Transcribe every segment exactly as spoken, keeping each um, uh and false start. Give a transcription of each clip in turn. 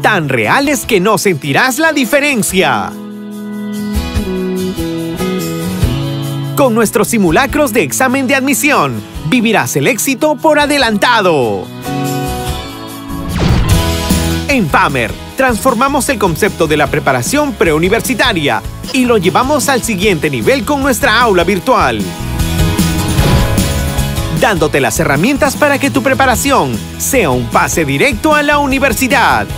tan reales que no sentirás la diferencia. Con nuestros simulacros de examen de admisión, vivirás el éxito por adelantado. En PAMER, transformamos el concepto de la preparación preuniversitaria y lo llevamos al siguiente nivel con nuestra aula virtual, dándote las herramientas para que tu preparación sea un pase directo a la universidad.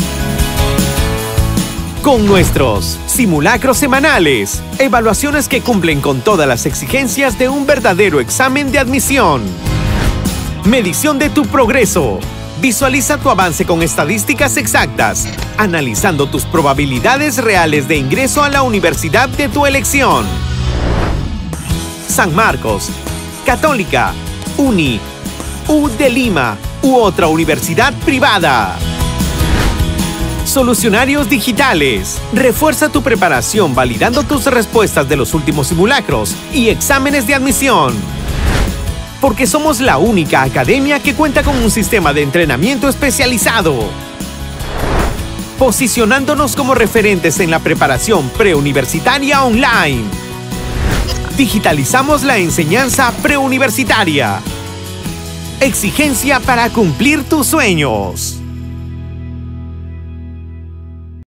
Con nuestros simulacros semanales, evaluaciones que cumplen con todas las exigencias de un verdadero examen de admisión. Medición de tu progreso. Visualiza tu avance con estadísticas exactas, analizando tus probabilidades reales de ingreso a la universidad de tu elección. San Marcos, Católica, Uni, U de Lima u otra universidad privada. Solucionarios digitales. Refuerza tu preparación validando tus respuestas de los últimos simulacros y exámenes de admisión. Porque somos la única academia que cuenta con un sistema de entrenamiento especializado, posicionándonos como referentes en la preparación preuniversitaria online. Digitalizamos la enseñanza preuniversitaria. Exigencia para cumplir tus sueños.